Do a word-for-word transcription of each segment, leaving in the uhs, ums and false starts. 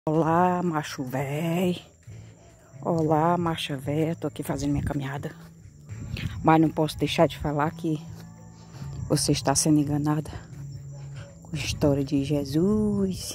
Olá, macho véi. Olá, macha véia. Tô aqui fazendo minha caminhada. Mas não posso deixar de falar que você está sendo enganada com a história de Jesus.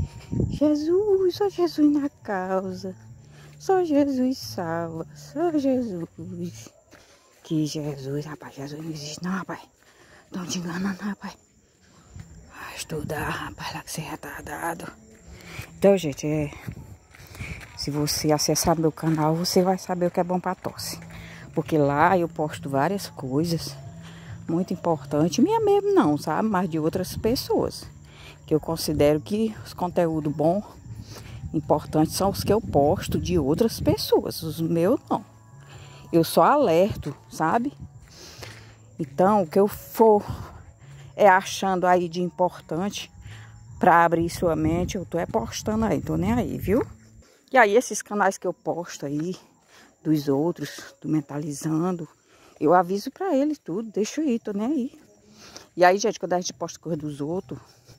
Jesus, só Jesus na causa. Só Jesus salva. Só Jesus. Que Jesus, rapaz, Jesus não existe não, rapaz. Não te enganando, rapaz. Vai estudar, rapaz, lá que você é retardado. Então, gente, é, se você acessar meu canal, você vai saber o que é bom para tosse. Porque lá eu posto várias coisas muito importantes. Minha mesmo não, sabe? Mas de outras pessoas. Que eu considero que os conteúdos bons, importantes, são os que eu posto de outras pessoas. Os meus não. Eu só alerto, sabe? Então, o que eu for é achando aí de importante pra abrir sua mente, eu tô é postando aí, tô nem aí, viu? E aí, esses canais que eu posto aí, dos outros, do Mentalizando, eu aviso pra eles tudo, deixo aí, tô nem aí. E aí, gente, quando a gente posta coisa dos outros,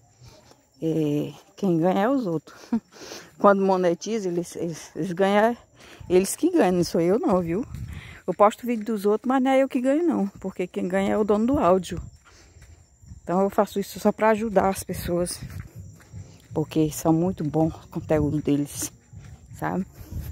é, quem ganha é os outros. Quando monetiza, eles, eles, eles ganham, eles que ganham, não sou eu não, viu? Eu posto vídeo dos outros, mas não é eu que ganho não, porque quem ganha é o dono do áudio. Então eu faço isso só pra ajudar as pessoas. Porque são muito bons o conteúdo deles, sabe?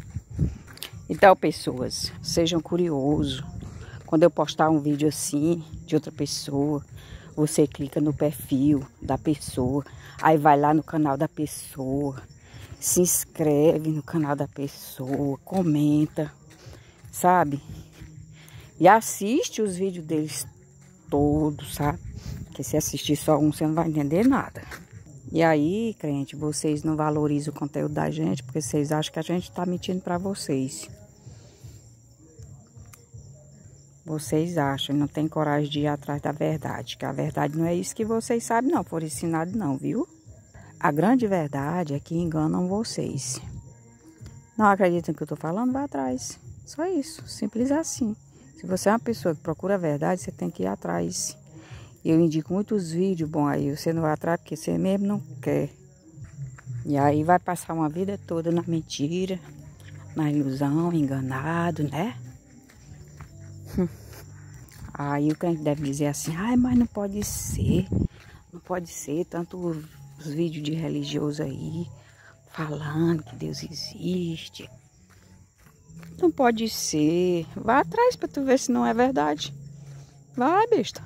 Então, pessoas, sejam curiosos. Quando eu postar um vídeo assim, de outra pessoa, você clica no perfil da pessoa, aí vai lá no canal da pessoa, se inscreve no canal da pessoa, comenta, sabe? E assiste os vídeos deles todos, sabe? Porque se assistir só um, você não vai entender nada. E aí, crente, vocês não valorizam o conteúdo da gente porque vocês acham que a gente está mentindo para vocês. Vocês acham, não tem coragem de ir atrás da verdade. Que a verdade não é isso que vocês sabem não, foram ensinados não, viu? A grande verdade é que enganam vocês. Não acreditam no que eu tô falando? Vá atrás. Só isso, simples assim. Se você é uma pessoa que procura a verdade, você tem que ir atrás. Eu indico muitos vídeos, bom, aí você não vai atrás porque você mesmo não quer. E aí vai passar uma vida toda na mentira, na ilusão, enganado, né? Aí o crente deve dizer assim, ai, mas não pode ser, não pode ser, tanto os vídeos de religioso aí, falando que Deus existe. Não pode ser, vá atrás pra tu ver se não é verdade. Vai, besta.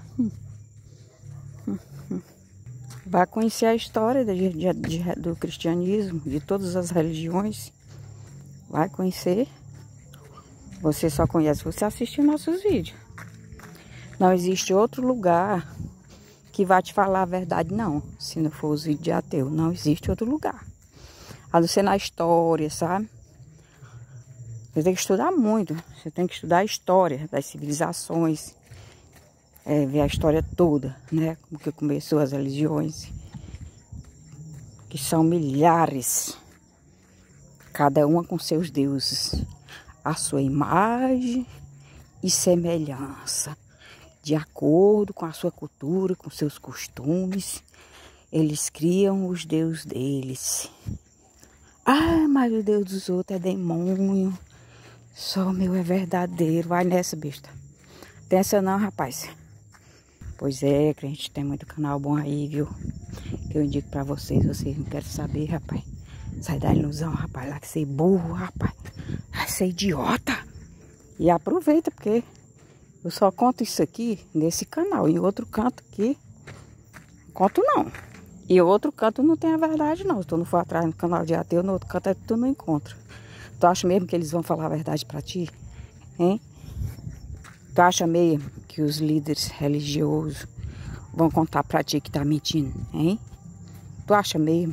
Vai conhecer a história de, de, de, do cristianismo, de todas as religiões. Vai conhecer. Você só conhece, você assiste nossos vídeos. Não existe outro lugar que vai te falar a verdade, não. Se não for os vídeos de ateu, não existe outro lugar. A não ser na história, sabe? Você tem que estudar muito. Você tem que estudar a história das civilizações. É, ver a história toda, né? Como que começou as religiões. Que são milhares. Cada uma com seus deuses. A sua imagem e semelhança. De acordo com a sua cultura, com seus costumes. Eles criam os deuses deles. Ah, mas o Deus dos outros é demônio. Só o meu é verdadeiro. Vai nessa, besta. Tem essa não, rapaz. Pois é, crente, tem muito canal bom aí, viu? Que eu indico pra vocês, vocês não querem saber, rapaz. Sai da ilusão, rapaz, lá que você é burro, rapaz. Vai ser idiota. E aproveita, porque eu só conto isso aqui nesse canal. Em outro canto aqui, não conto não. E outro canto não tem a verdade não. Se tu não for atrás no canal de ateu, no outro canto é que tu não encontra. Tu acha mesmo que eles vão falar a verdade pra ti? Hein? Tu acha mesmo que os líderes religiosos vão contar pra ti que tá mentindo, hein? Tu acha mesmo?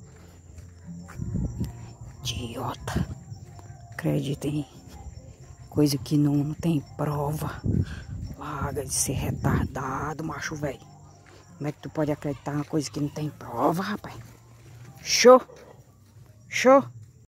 Idiota. Acredita em coisa que não, não tem prova. Larga de ser retardado, macho velho. Como é que tu pode acreditar em uma coisa que não tem prova, rapaz? Show! Show!